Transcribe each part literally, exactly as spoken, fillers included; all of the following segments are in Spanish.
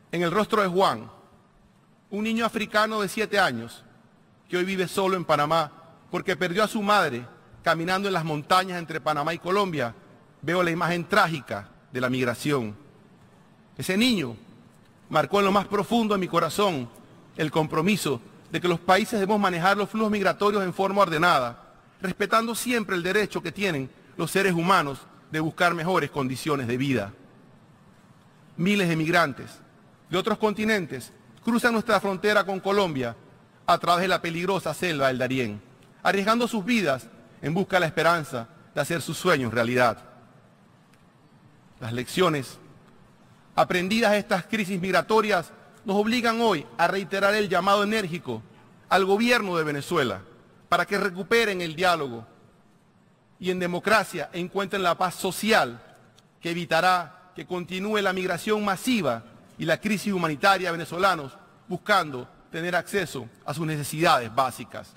en el rostro de Juan, un niño africano de siete años que hoy vive solo en Panamá porque perdió a su madre caminando en las montañas entre Panamá y Colombia, veo la imagen trágica de la migración. Ese niño marcó en lo más profundo de mi corazón el compromiso de que los países debemos manejar los flujos migratorios en forma ordenada, respetando siempre el derecho que tienen los seres humanos de buscar mejores condiciones de vida. Miles de migrantes de otros continentes cruzan nuestra frontera con Colombia a través de la peligrosa selva del Darién, arriesgando sus vidas en busca de la esperanza de hacer sus sueños realidad. Las lecciones aprendidas de estas crisis migratorias nos obligan hoy a reiterar el llamado enérgico al gobierno de Venezuela para que recuperen el diálogo y en democracia encuentren la paz social que evitará que continúe la migración masiva y la crisis humanitaria de venezolanos buscando tener acceso a sus necesidades básicas.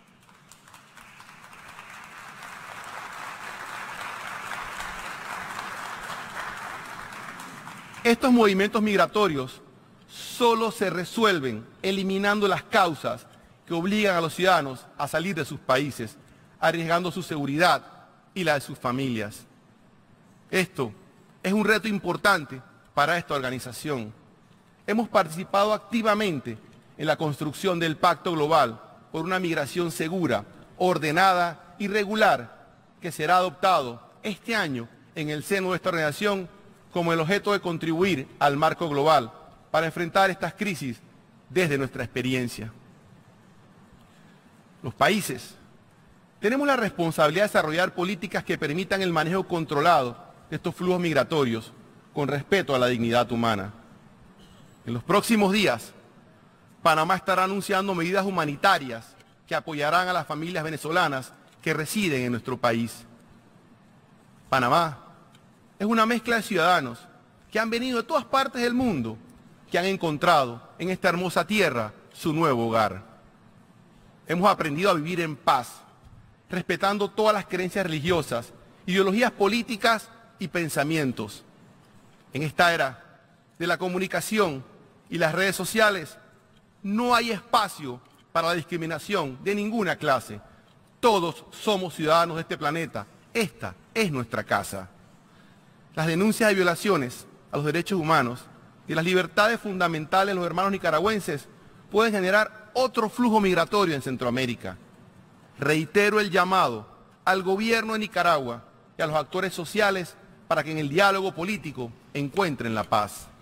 Estos movimientos migratorios solo se resuelven eliminando las causas que obligan a los ciudadanos a salir de sus países, arriesgando su seguridad y la de sus familias. Esto es un reto importante para esta organización. Hemos participado activamente en la construcción del Pacto Global por una migración segura, ordenada y regular, que será adoptado este año en el seno de esta organización como el objeto de contribuir al marco global para enfrentar estas crisis desde nuestra experiencia. Los países tenemos la responsabilidad de desarrollar políticas que permitan el manejo controlado de estos flujos migratorios con respeto a la dignidad humana. En los próximos días, Panamá estará anunciando medidas humanitarias que apoyarán a las familias venezolanas que residen en nuestro país. Panamá es una mezcla de ciudadanos que han venido de todas partes del mundo, que han encontrado en esta hermosa tierra su nuevo hogar. Hemos aprendido a vivir en paz, respetando todas las creencias religiosas, ideologías políticas y pensamientos. En esta era de la comunicación y las redes sociales, no hay espacio para la discriminación de ninguna clase. Todos somos ciudadanos de este planeta. Esta es nuestra casa. Las denuncias de violaciones a los derechos humanos y las libertades fundamentales de los hermanos nicaragüenses pueden generar otro flujo migratorio en Centroamérica. Reitero el llamado al gobierno de Nicaragua y a los actores sociales para que en el diálogo político encuentren la paz.